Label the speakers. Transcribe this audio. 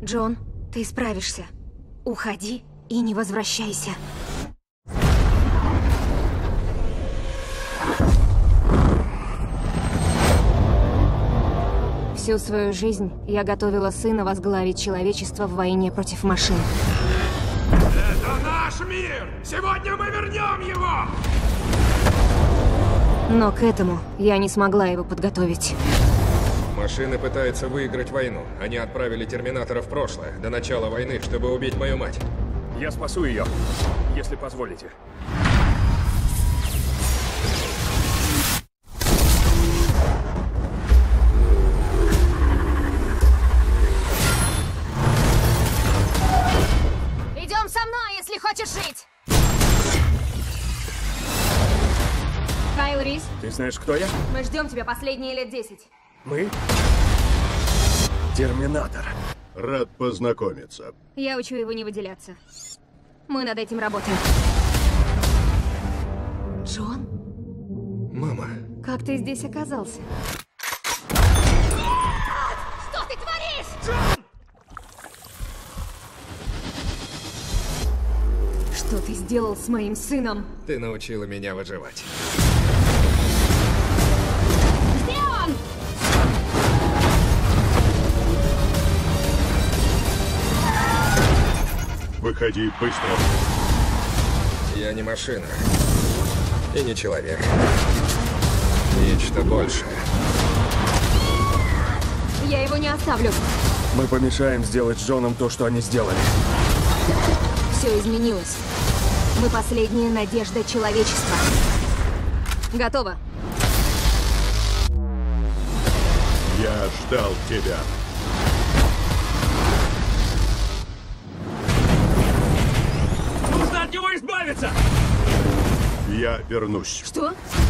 Speaker 1: Джон, ты справишься. Уходи и не возвращайся. Всю свою жизнь я готовила сына возглавить человечество в войне против машин.
Speaker 2: Это наш мир! Сегодня мы вернем его!
Speaker 1: Но к этому я не смогла его подготовить.
Speaker 3: Машины пытаются выиграть войну. Они отправили Терминатора в прошлое, до начала войны, чтобы убить мою мать.
Speaker 2: Я спасу ее, если позволите.
Speaker 1: Идем со мной, если хочешь жить! Кайл Рис,
Speaker 2: Ты знаешь, кто я?
Speaker 1: мы ждем тебя последние лет 10.
Speaker 2: Мы? Терминатор.
Speaker 4: Рад познакомиться.
Speaker 1: Я учу его не выделяться. Мы над этим работаем. Джон,
Speaker 3: Мама.
Speaker 1: как ты здесь оказался? Что ты творишь? Что ты сделал с моим сыном?
Speaker 3: Ты научила меня выживать.
Speaker 1: Где он?
Speaker 4: Выходи быстро.
Speaker 3: Я не машина. И не человек. Нечто большее.
Speaker 1: Я его не оставлю.
Speaker 2: Мы помешаем сделать с Джоном то, что они сделали.
Speaker 1: Все изменилось. Мы последняя надежда человечества. Готово.
Speaker 4: Я ждал тебя.
Speaker 2: Нужно от него избавиться!
Speaker 4: Я вернусь.
Speaker 1: Что?